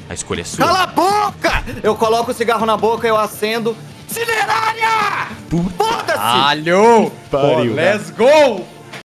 A escolha é sua. Cala a boca! Eu coloco o cigarro na boca, eu acendo. Cinerária! Foda-se! Alho! Pariu. Let's go!